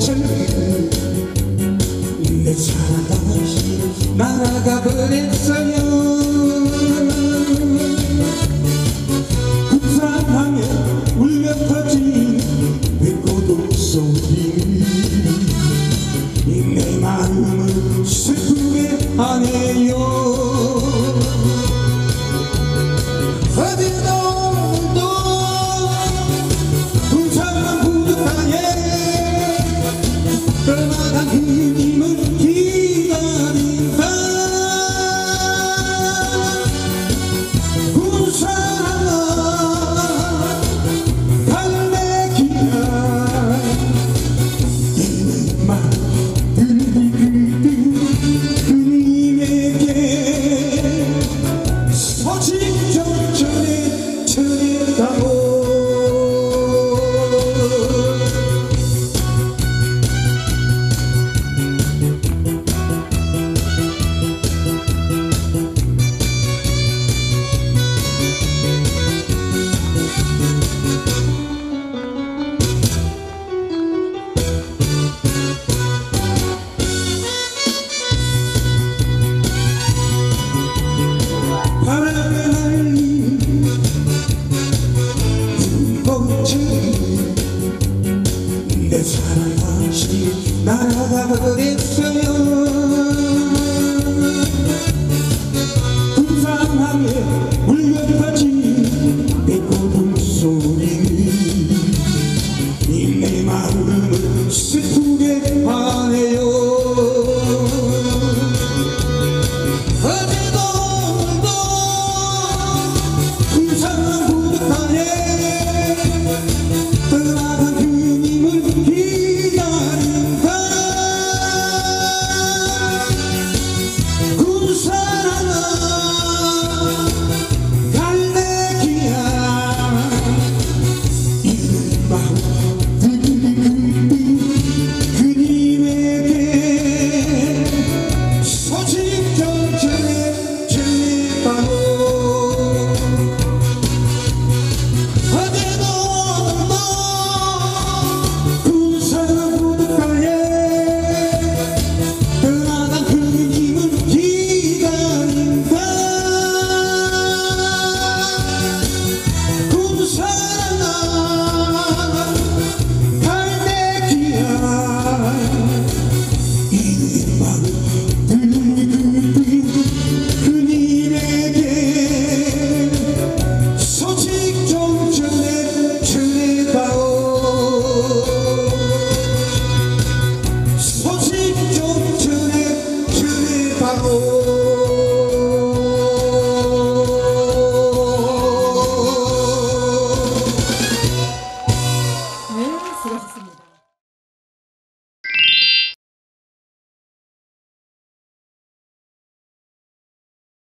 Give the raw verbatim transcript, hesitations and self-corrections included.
내 사랑 다시 날아가 버렸어요. 구사하며 울려 퍼진 외고동 소리 내 마음을 슬프게 하네요. 어제도 오늘도 구사만 부득하게 떠나간 그님을 기다린다. 구사랑 달래기야 내 맘을 그님에게 소식 좀 전해 전해다오. 바람에 날린 눈꽃은 내 사랑 다시 날아가 버렸어요. 구상하게 울려 퍼진 외고동 소리 내 마음을